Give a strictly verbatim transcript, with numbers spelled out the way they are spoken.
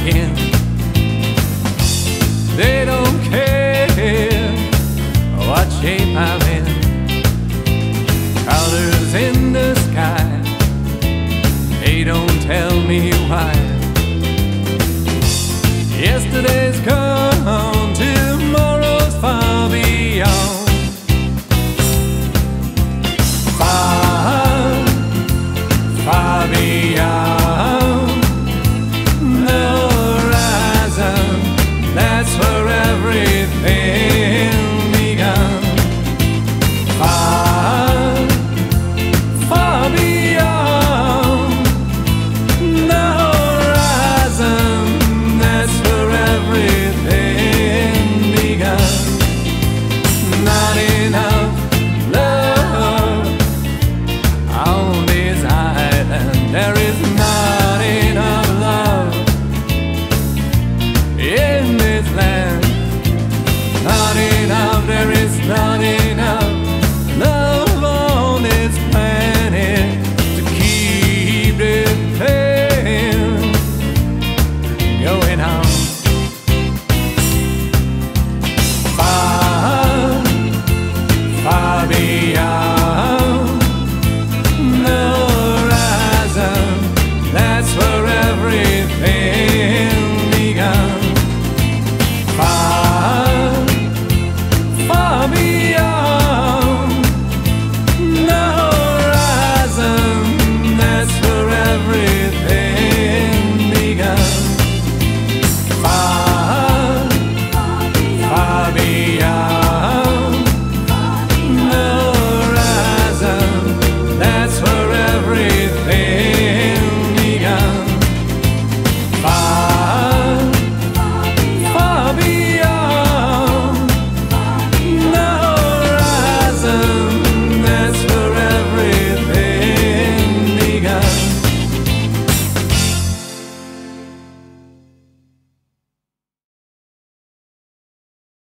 again. They don't care what shape I'm in. Colors in the sky, they don't tell me why. Yesterday's gone, tomorrow's far beyond. Far, far beyond the horizon, that's where everything began. Far, far beyond the horizon, that's where everything began. Not enough love on this island, there is not enough love in this land. Not enough, there is not enough love on this planet to keep this thing going on. Far, far beyond